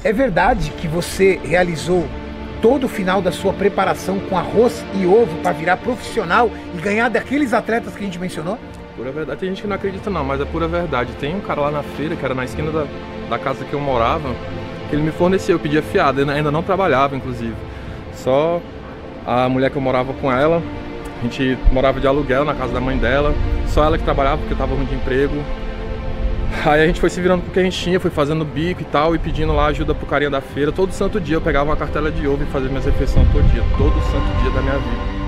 É verdade que você realizou todo o final da sua preparação com arroz e ovo para virar profissional e ganhar daqueles atletas que a gente mencionou? Pura verdade. Tem gente que não acredita não, mas é pura verdade. Tem um cara lá na feira, que era na esquina da casa que eu morava, que ele me forneceu, eu pedia fiado, eu ainda não trabalhava, inclusive. Só a mulher que eu morava com ela, a gente morava de aluguel na casa da mãe dela, só ela que trabalhava porque eu tava ruim de emprego. Aí a gente foi se virando com o que a gente tinha, foi fazendo bico e tal, e pedindo lá ajuda pro carinha da feira. Todo santo dia eu pegava uma cartela de ovo e fazia minhas refeições todo santo dia da minha vida.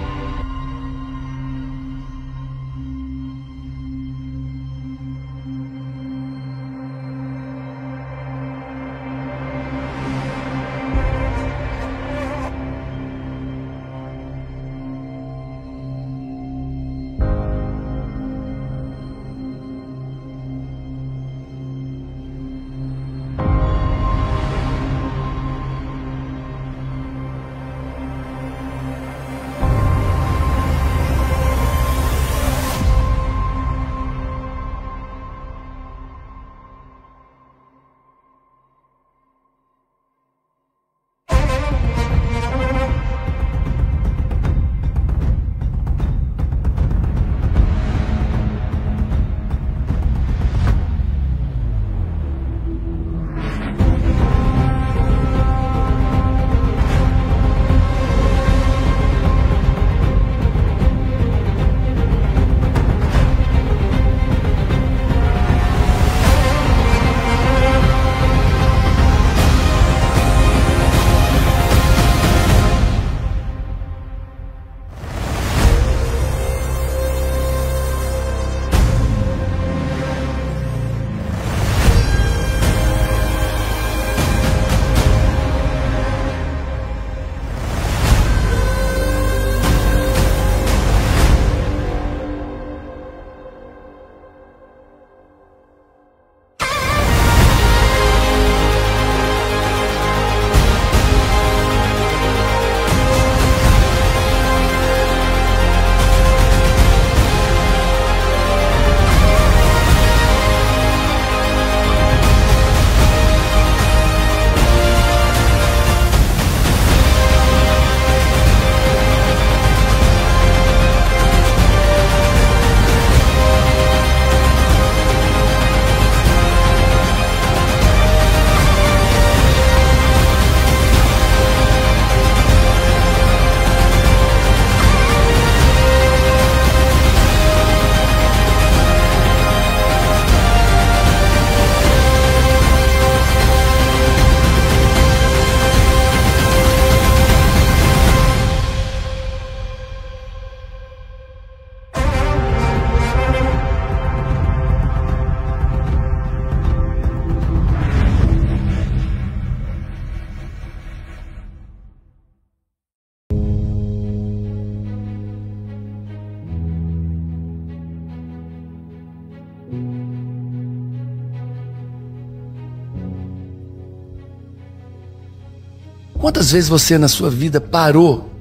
Quantas vezes você na sua vida parou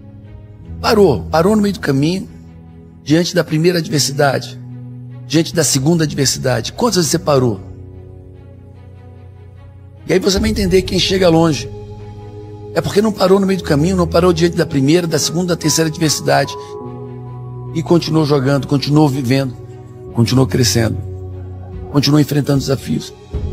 no meio do caminho, diante da primeira adversidade, diante da segunda adversidade? Quantas vezes você parou? E aí você vai entender quem chega longe. É porque não parou no meio do caminho, não parou diante da primeira, da segunda, da terceira adversidade. E continuou jogando, continuou vivendo, continuou crescendo, continuou enfrentando desafios.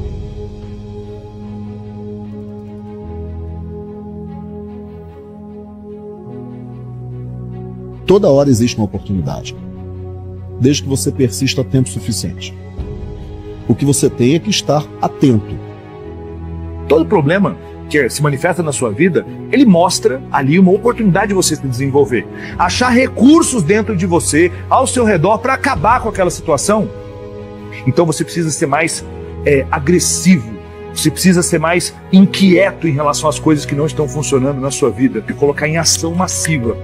Toda hora existe uma oportunidade, desde que você persista tempo suficiente. O que você tem é que estar atento. Todo problema que se manifesta na sua vida, ele mostra ali uma oportunidade de você se desenvolver. Achar recursos dentro de você, ao seu redor, para acabar com aquela situação. Então você precisa ser mais agressivo, você precisa ser mais inquieto em relação às coisas que não estão funcionando na sua vida e colocar em ação massiva.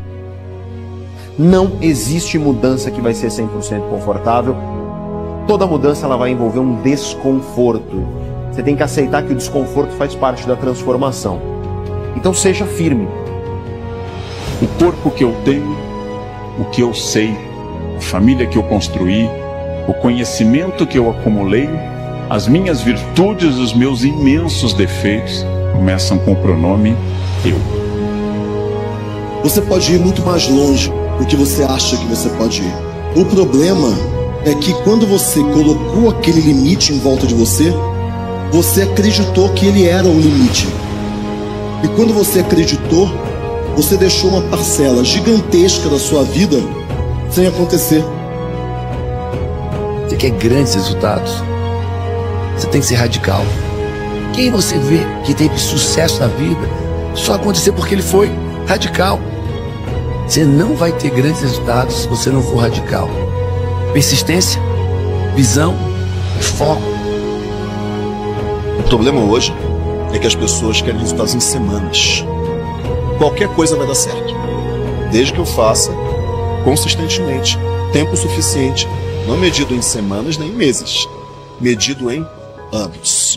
Não existe mudança que vai ser 100% confortável. Toda mudança ela vai envolver um desconforto. Você tem que aceitar que o desconforto faz parte da transformação. Então seja firme. O corpo que eu tenho, o que eu sei, a família que eu construí, o conhecimento que eu acumulei, As minhas virtudes, os meus imensos defeitos começam com o pronome eu. Você pode ir muito mais longe do que você acha que você pode ir. O problema é que quando você colocou aquele limite em volta de você, você acreditou que ele era o limite. E quando você acreditou, você deixou uma parcela gigantesca da sua vida sem acontecer. Você quer grandes resultados? Você tem que ser radical. Quem você vê que teve sucesso na vida só aconteceu porque ele foi radical. Você não vai ter grandes resultados se você não for radical. Persistência, visão, foco. O problema hoje é que as pessoas querem resultados em semanas. Qualquer coisa vai dar certo, desde que eu faça consistentemente, tempo suficiente, não medido em semanas nem em meses, medido em anos.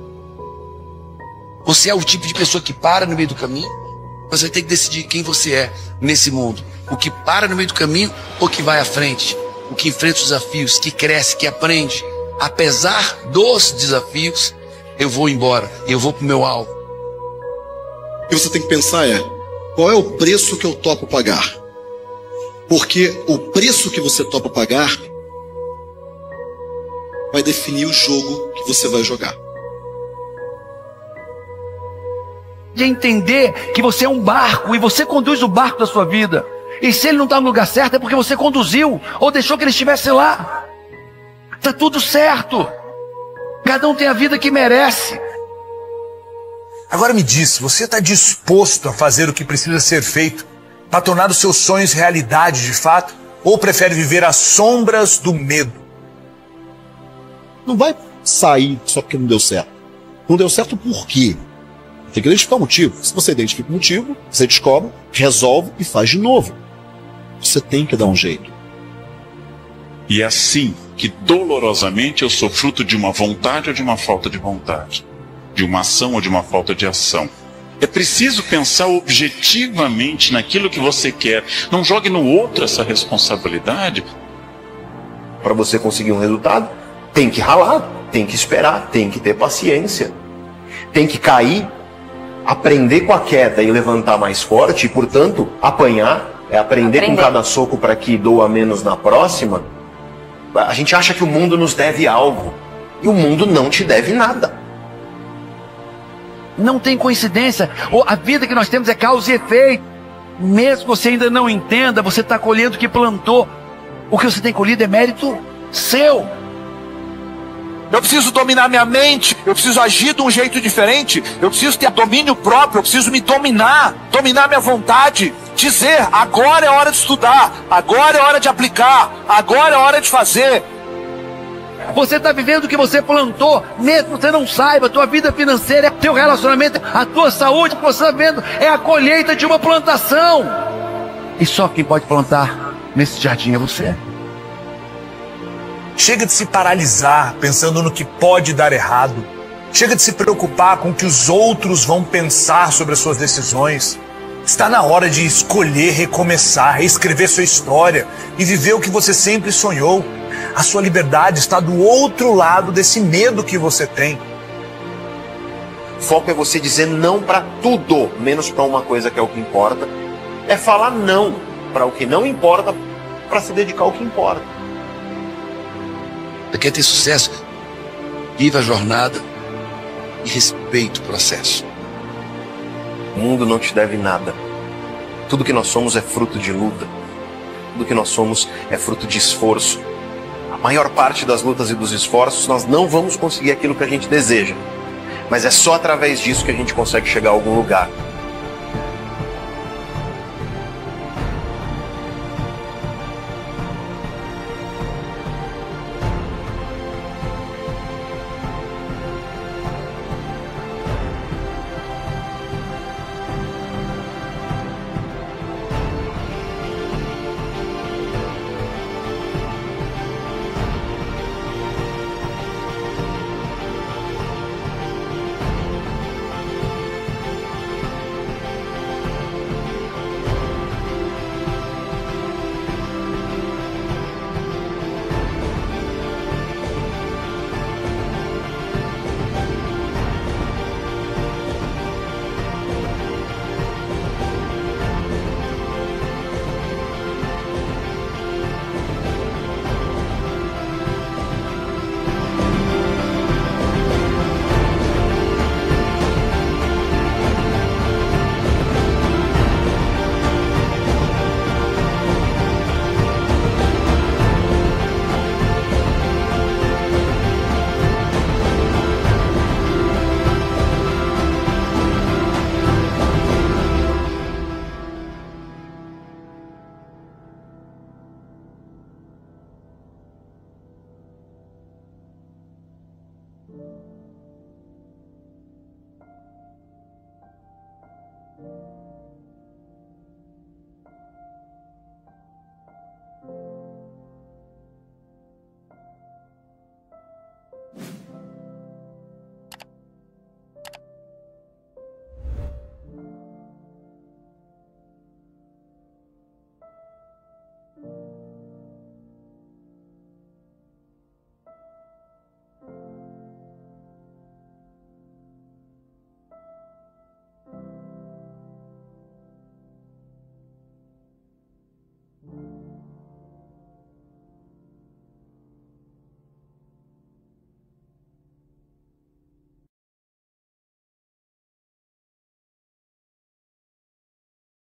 Você é o tipo de pessoa que para no meio do caminho? Você tem que decidir quem você é nesse mundo. O que para no meio do caminho ou que vai à frente? O que enfrenta os desafios, que cresce, que aprende. Apesar dos desafios, eu vou embora, eu vou pro meu alvo. O que você tem que pensar é, qual é o preço que eu topo pagar? Porque o preço que você topa pagar vai definir o jogo que você vai jogar. De entender que você é um barco e você conduz o barco da sua vida. E se ele não está no lugar certo é porque você conduziu ou deixou que ele estivesse lá. Está tudo certo. Cada um tem a vida que merece. Agora me diz, você está disposto a fazer o que precisa ser feito para tornar os seus sonhos realidade de fato? Ou prefere viver às sombras do medo? Não vai sair só porque não deu certo. Não deu certo por quê? Tem que identificar o motivo. Se você identifica o motivo, você descobre, resolve e faz de novo. Você tem que dar um jeito. E é assim que dolorosamente eu sou fruto de uma vontade ou de uma falta de vontade, de uma ação ou de uma falta de ação. É preciso pensar objetivamente naquilo que você quer. Não jogue no outro essa responsabilidade. Para você conseguir um resultado, tem que ralar, tem que esperar, tem que ter paciência. Tem que cair, aprender com a queda e levantar mais forte, e portanto, apanhar, aprender com cada soco para que doa menos na próxima. A gente acha que o mundo nos deve algo, e o mundo não te deve nada. Não tem coincidência. A vida que nós temos é causa e efeito. Mesmo que você ainda não entenda, você está colhendo o que plantou. O que você tem colhido é mérito seu. Eu preciso dominar minha mente, eu preciso agir de um jeito diferente, eu preciso ter domínio próprio, eu preciso me dominar minha vontade, dizer, agora é hora de estudar, agora é hora de aplicar, agora é hora de fazer. Você está vivendo o que você plantou, mesmo que você não saiba. A tua vida financeira, teu relacionamento, a tua saúde, o que você está vendo é a colheita de uma plantação. E só quem pode plantar nesse jardim é você. Chega de se paralisar pensando no que pode dar errado. Chega de se preocupar com o que os outros vão pensar sobre as suas decisões. Está na hora de escolher recomeçar, reescrever sua história e viver o que você sempre sonhou. A sua liberdade está do outro lado desse medo que você tem. Foco é você dizer não para tudo, menos para uma coisa que é o que importa. É falar não para o que não importa, para se dedicar ao que importa. Você quer ter sucesso? Viva a jornada e respeite o processo. O mundo não te deve nada. Tudo que nós somos é fruto de luta. Tudo que nós somos é fruto de esforço. A maior parte das lutas e dos esforços nós não vamos conseguir aquilo que a gente deseja. Mas é só através disso que a gente consegue chegar a algum lugar.